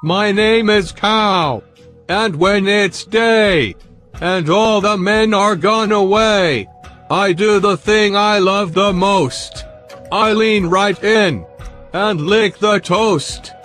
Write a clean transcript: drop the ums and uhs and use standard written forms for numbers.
My name is Cow. And when it's day, and all the men are gone away, I do the thing I love the most. I lean right in, and lick the toast.